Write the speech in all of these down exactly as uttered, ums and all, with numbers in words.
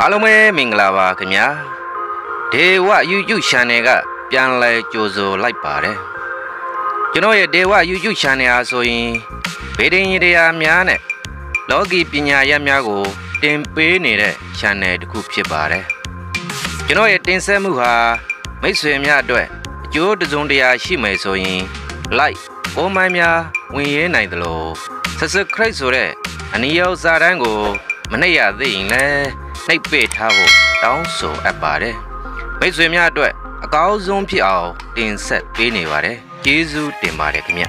အားလုံးပဲမင်္ဂလာပါခင်ဗျာဒေဝ YouTube Channel ကပြန်လဲကြိုဆိုလိုက်ပါတယ်ကျွန်တော်ရဲ့ဒေဝ YouTube Channel အားဆိုရင်ဗေဒင်ရတရားများနဲ့လောကီပညာရပ်များကိုတင်ပေးနေတဲ့ Channel တစ်ခုဖြစ်ပါတယ်ကျွန်တော်ရဲ့တင်ဆက်မှုဟာမိတ်ဆွေများအတွက်အကျိုးတစုံတရာရှိမယ်ဆိုရင် like ပုံမှန်များဝင်ရနိုင်တယ်လို့ Subscribe ဆိုတဲ့အနည်းရောက်စာတန်းကိုမနှိပ်ရသေးရင်လည်းနှိပ်ပေးထားဖို့တောင်းဆိုအပ်ပါတယ်မိတ်ဆွေများအတွက်အကောင်းဆုံးဖြစ်အောင်တင်ဆက်ပေးနေပါတယ်ကျေးဇူးတင်ပါတယ်ခင်ဗျ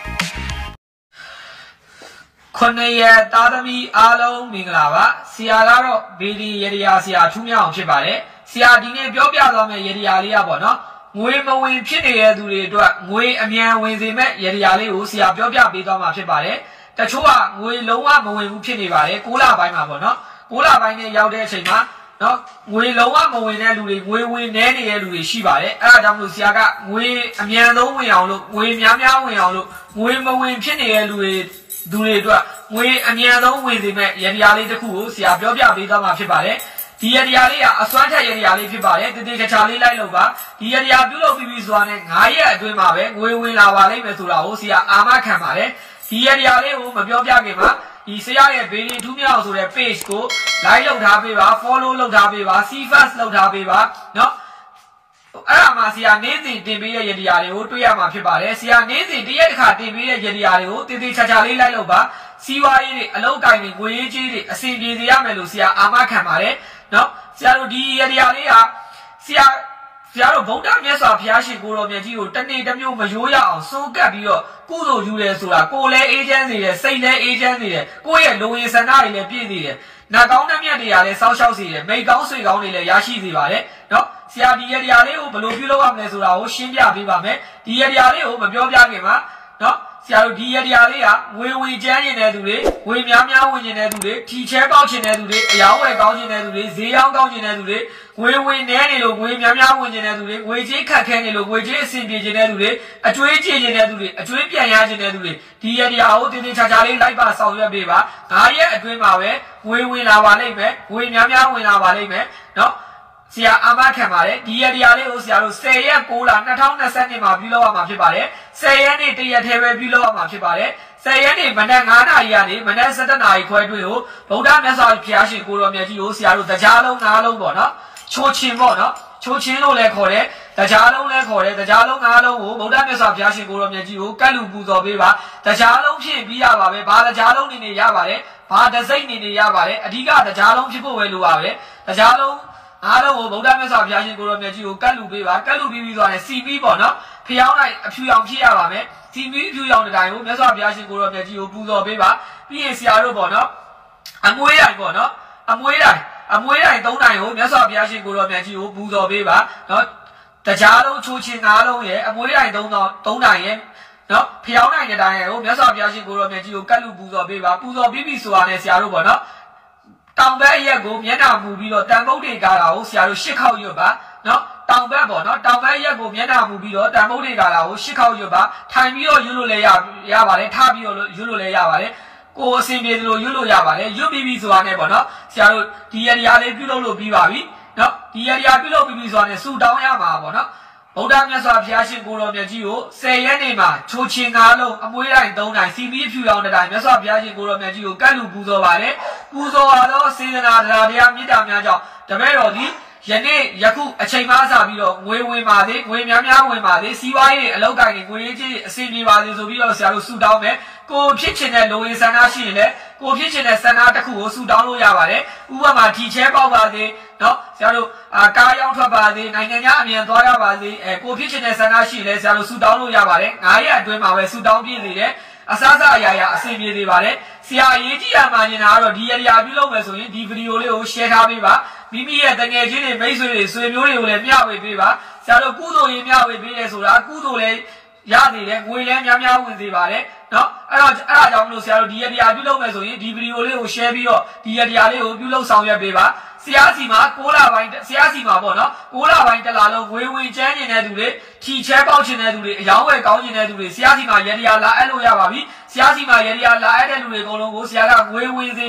ခုနှစ်ရက်သားသမီးအားလုံးမင်္ဂလာပါဆရာကတော့ဘေဒီရေဒီယာဆရာထူးမြောက်အောင်ဖြစ်ပါတယ်ဆရာဒီနေ့ပြောပြသွားမယ့်ရေဒီယာလေးကပေါ့နော်ငွေမဝင်ဖြစ်နေတဲ့သူတွေအတွက်ငွေအမြန်ဝင်စေမဲ့ရေဒီယာလေးကိုဆရာပြောပြပေးသွားမှာဖြစ်ပါတယ်တချို့ကငွေလုံးဝမဝင်ဘူးဖြစ်နေပါတယ်၉လပိုင်းမှာပေါ့နော်၉လပိုင်းနဲ့ရောက်တဲ့အချိန်မှာနော်ငွေလုံးဝမဝင်တဲ့လူတွေငွေဝင်နေနေတဲ့လူတွေရှိပါတယ်အဲ့ဒါကြောင့်မလို့ဆရာကငွေအမြန်ဆုံးဝင်အောင်လို့ငွေများများဝင်အောင်လို့ငွေမဝင်ဖြစ်နေတဲ့လူတွေသူတွေအတွက်ငွေအမြန်ဆုံးဝင်စေမဲ့ရေဒီယာလေးတစ်ခုကိုဆရာပြောပြပေးသွားမှာဖြစ်ပါတယ်ဒီရေဒီယာလေးကအစွမ်းထက်ရေဒီယာလေးဖြစ်ပါတယ်တည်တည်ချာချာလေးလိုက်လို့ပါဒီရေဒီယာပြုလုပ်ပြီးပြီဆိုတာနဲ့၅ရက်အတွင်းမှာပဲငွေဝင်လာပါလိမ့်မယ်ဆိုတာကိုဆရာအာမခံပါတယ်ဒီရေဒီယာလေးကိုမပြောပြခင်မှာဒီဆရာရဲ့ဘေးရင်ထူးမြောက်ဆိုတဲ့ page ကို like လုပ်ထားပေးပါ follow လုပ်ထားပေးပါ see first လုပ်ထားပေးပါเนาะအဲ့ဒါမှဆရာနေ့စဉ်တင်ပေးတဲ့ရေဒီယာတွေကိုတွေ့ရမှာဖြစ်ပါတယ်ဆရာနေ့စဉ်တရက်တစ်ခါတင်ပေးတဲ့ရေဒီယာတွေကိုတည်တည်ချာချာလေးလိုက်လုပ်ပါစီးပွားရေးတွေအလုပ်ကိုင်တွေငွေရေးကြေးတွေအစီအပြေစေရမယ်လို့ဆရာအာမခံပါတယ်เนาะဆရာတို့ဒီရေဒီယာလေးဟာဆရာဆရာတို့ဗုဒ္ဓမြတ်စွာဘုရားရှင်ကိုတော်မြတ်ကြီးကိုတနေ့တစ်မျိုးမရိုးရအောင်စိုးကပ်ပြီးတော့ကုသိုလ်ယူတယ်ဆိုတာကိုယ်လည်းအေးချမ်းနေတယ်စိတ်လည်းအေးချမ်းနေတယ်ကိုယ့်ရဲ့လူဝင်ဆန္ဒတွေလည်းပြည့်နေတယ်နာကောင်းတဲ့မြတ်တွေကလည်းစောက်ရှောက်စေတယ်မိတ်ကောင်းဆွေကောင်းတွေလည်းရရှိစေပါတယ်เนาะဆရာဒီရတရားလေးကိုဘယ်လိုပြုလုပ်ရမလဲဆိုတာကိုရှင်းပြပေးပါမယ်ဒီရတရားလေးကိုမပြောပြခင်မှာเนาะဆရာတို့ဒီရတရားလေးကငွေဝင်ကျန်းနေတဲ့သူတွေငွေများများဝင်နေတဲ့သူတွေထီချဲပေါက်ချင်တဲ့သူတွေအယောင်းဝယ်ကောင်းချင်တဲ့သူတွေဈေးရောင်းကောင်းချင်တဲ့သူတွေငွေဝင်နေနေလို့ငွေများများဝင်ချင်တဲ့သူတွေငွေကြေးခက်ခဲနေလို့ငွေကြေးအဆင်ပြေချင်တဲ့သူတွေအကျွေးချေချင်တဲ့သူတွေအကျွေးပြန်ရချင်တဲ့သူတွေဒီရတရားကိုတင်းတင်းချာချာလေးလိုက်ပါဆောင်ရွက်ပေးပါ၅ရက်အတွင်းမှာပဲငွေဝင်လာပါလိမ့်မယ်ငွေများများဝင်လာပါလိမ့်မယ်เนาะဆရာအာမခံပါတယ်ဒီရတရားလေးကိုဆရာတို့၁၀ရက်၉လ၂၀၂၂မှာပြုလုပ်ရမှာဖြစ်ပါတယ်၁၀ရက်နေ့တရက်ထဲပဲပြုလုပ်ရမှာဖြစ်ပါတယ်၁၀ရက်နေ့မနက်၅နာရီကနေမနက်၁၇နာရီခွဲတွင်းကိုဗုဒ္ဓမြတ်စွာဘုရားရှင်ကိုတော်မြတ်ကြီးကိုဆရာတို့တရားလုံး၅လုံးပေါ့နော်ချိုးချင်းပေါ့နော်ချိုးချင်းလို့လည်းခေါ်တယ်တရားလုံးလည်းခေါ်တယ်တရားလုံး၅လုံးကိုဗုဒ္ဓမြတ်စွာဘုရားရှင်ကိုတော်မြတ်ကြီးကိုကတ်လူပူဇော်ပေးပါတရားလုံးဖြစ်ပြီးရပါပဲဘာတရားလုံးနေနေရပါတယ်ဘာတစိမ့်နေနေရပါတယ်အဓိကတရားလုံးဖြစ်ဖို့ပဲလိုပါပဲတရားလုံးအားလုံးကိုဗုဒ္ဓမြတ်စွာဘုရားရှင်ကိုရောမြတ်ကြီးကိုကတ်လူပေးပါကတ်လူပြီးပြီးသွားတယ်စီပြီးပေါ့နော်ဖျောင်းလိုက်အဖြူရောင်ဖြစ်ရပါမယ်စီပြီးအဖြူရောင်တိုင်းကိုမြတ်စွာဘုရားရှင်ကိုရောမြတ်ကြီးကိုပူဇော်ပေးပါပြီးရင်ဆရာတို့ပေါ့နော်အမွေးတိုင်းပေါ့နော်အမွေးတိုင်းအမွေးတိုင်းသုံးတိုင်းကိုမြတ်စွာဘုရားရှင်ကိုရောမြတ်ကြီးကိုပူဇော်ပေးပါနော်တရားလုံးချိုးချင်းငါးလုံးရဲ့အမွေးတိုင်းသုံးတော့သုံးတိုင်းရဲ့နော်ဖျောင်းတိုင်းတဲ့တိုင်းကိုမြတ်စွာဘုရားရှင်ကိုရောမြတ်ကြီးကိုကတ်လူပူဇော်ပေးပါပူဇော်ပြီးပြီဆိုတာနဲ့ဆရာတို့ပေါ့နော်တောင်ဘက်ရက်ကိုမျက်နှာမူပြီးတော့တန်မုတ်တွေကားတာကိုဆရာတို့ရှစ်ခေါက်ရွတ်ပါနော်တောင်ဘက်ပေါ့နော်တောင်ဘက်ရက်ကိုမျက်နှာမူပြီးတော့တန်မုတ်တွေကားတာကိုရှစ်ခေါက်ရွတ်ပါထိုင်ပြီးတော့ရွတ်လို့လည်းရရပါတယ်ထားပြီးတော့ရွတ်လို့လည်းရပါတယ်ကိုယ်အစဉ်ပြေသလိုရွတ်လို့ရပါတယ်ရွတ်ပြီးပြီဆိုတာနဲ့ပေါ့နော်ဆရာတို့ဒီရတရားလေးပြုလုပ်လို့ပြီးပါပြီနော်ဒီရတရားပြုလုပ်ပြီးပြီဆိုတာနဲ့စူတောင်းရမှာပေါ့နော်ဗုဒ္ဓမြတ်စွာဘုရားရှင်ကိုတော်မြတ်ကြီးကို၁၀ရက်နေ့မှာချိုးချင်း၅လုံးအမွေးတိုင်း၃တိုင်းစီမီအဖြူရောင်တစ်တိုင်းမြတ်စွာဘုရားရှင်ကိုတော်မြတ်ကြီးကိုကတ်လူပူဇော်ပါတယ်ပူဇော်ရသောစေတနာတရားတရားမေတ္တာများကြောင့်တပည့်တော်ဒီယနေ့ယခုအချိန်မှစပြီးတော့ငွေဝင်ပါသေးငွေများများဝင်ပါသေးစီးပွားရေးအလုပ်ကိုင်တွေငွေရေးကြီးအဆင်ပြေပါစေဆိုပြီးတော့ဆရာတို့ဆုတောင်းမယ်ကိုဖြစ်ချင်တဲ့လူဝင်ဆန္ဒရှိရင်လည်းကိုဖြစ်ချင်တဲ့ဆန္ဒတစ်ခုကိုဆုတောင်းလို့ရပါတယ်ဥပမာထီချဲပေါက်ပါသေးနော်ဆရာတို့အာကားရောက်ထွက်ပါသေးနိုင်ငံခြားအမြန်သွားရပါသေးအဲကိုဖြစ်ချင်တဲ့ဆန္ဒရှိရင်လည်းဆရာတို့ဆုတောင်းလို့ရပါတယ်၅ရက်အတွင်းမှာပဲဆုတောင်းပြည့်နေတယ်အစားစားအရာရာအဆင်ပြေနေပါတယ်ဆရာအရေးကြီးရမှနေတာကတော့ဒီရတရားပြုလုပ်မယ်ဆိုရင်ဒီဗီဒီယိုလေးကို share ထားပေးပါမိမိရဲ့တငယ်ချင်းတွေမိတ်ဆွေတွေဆွေမျိုးတွေကိုလည်းမျှဝေပေးပါဆရာတို့ကုသိုလ်ရေးမျှဝေပေးရဲဆိုတာကုသိုလ်လည်းရနေတယ်ငွေလည်းများများဝင်စေပါတယ်နော်အဲ့တော့အဲ့ဒါကြောင့်မလို့ဆရာတို့ဒီရတရားပြုလုပ်မယ်ဆိုရင်ဒီဗီဒီယိုလေးကို share ပြီးတော့ဒီရတရားလေးကိုပြုလုပ်ဆောင်ရွက်ပေးပါဆရာစီမှာ၉လပိုင်းဆရာစီမှာပေါ့နော်၉လပိုင်းတလားလုံးဝေဝင်ကျန်းနေတဲ့သူတွေထီချဲပေါက်ချင်တဲ့သူတွေအယောင်းဝယ်ကောင်းချင်တဲ့သူတွေဆရာစီမှာရတရားလာအပ်လို့ရပါပြီဆရာစီမှာရတရားလာအပ်တဲ့လူတွေအကုန်လုံးကိုဆရာကငွေဝင်စေရ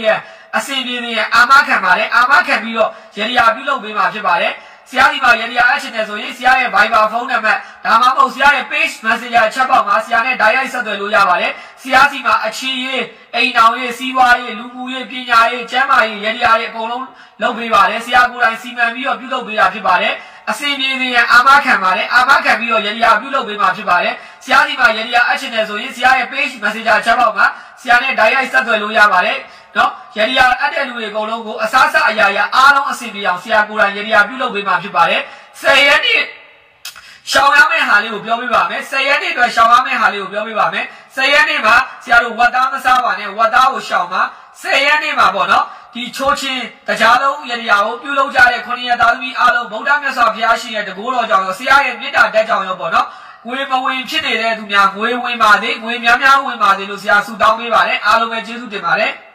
အစဉ်ပြေနေအာမခံပါတယ်အာမခံပြီးတော့ရေဒီယာပြုလုပ်ပေးမှာဖြစ်ပါတယ်ဆရာဒီမှာရေဒီယာအပ်ချင်တယ်ဆိုရင်ဆရာရဲ့ Viber ဖုန်းနံပါတ်ဒါမှမဟုတ်ဆရာရဲ့ page messenger ချက်ပေါက်မှာဆရာနဲ့ direct ဆက်သွယ်လို့ရပါတယ်ဆရာစီမှာအချီရေးအိမ်တော်ရေးစီးပွားရေးလူမှုရေးပညာရေးကျန်းမာရေးရေဒီယာတွေအကုန်လုံးလုပ်ပေးပါတယ်ဆရာကိုယ်တိုင်စီမံပြီးတော့ပြုလုပ်ပေးတာဖြစ်ပါတယ်အစဉ်ပြေနေရအာမခံပါတယ်အာမခံပြီးတော့ရေဒီယာပြုလုပ်ပေးမှာဖြစ်ပါတယ်ဆရာဒီမှာရေဒီယာအပ်ချင်တယ်ဆိုရင်ဆရာရဲ့ page messenger ချက်ပေါက်မှာဆရာနဲ့ direct ဆက်သွယ်လို့ရပါတယ်နော်ရေဒီယာအပ်တဲ့လူတွေအကုန်လုံးကိုအစားအစာအရာရာအားလုံးအစီအပြေအောင်ဆရာကိုယ်တိုင်ရေဒီယာပြုလုပ်ပေးမှာဖြစ်ပါတယ်ဆယ်ရက်နေ့ရှောင်းရမယ့်ဟာလေးကိုပြောပြပါမယ်ဆယ်ရက်နေ့အတွက်ရှောင်းရမယ့်ဟာလေးကိုပြောပြပါမယ်ဆယ်ရက်နေ့မှာဆရာတို့ဝတ်သားမစားပါနဲ့ဝတ်သားကိုရှောင်းပါဆယ်ရက်နေ့မှာပေါ့နော်ဒီချိုးချင်းတရားလုံးရေဒီယာကိုပြုလုပ်ကြတဲ့ခုနှစ်ရက်သားသမီးအားလုံးဗုဒ္ဓမြတ်စွာဘုရားရှင်ရဲ့တကူတော်ကြောင့်ရောဆရာရဲ့မေတ္တာတက်ကြောင့်ရောပေါ့နော်ငွေမဝင်ဖြစ်နေတဲ့သူများငွေဝင်ပါသေးငွေများများဝင်ပါသေးလို့ဆရာဆုတောင်းပေးပါတယ်အားလုံးပဲကျေးဇူးတင်ပါတယ်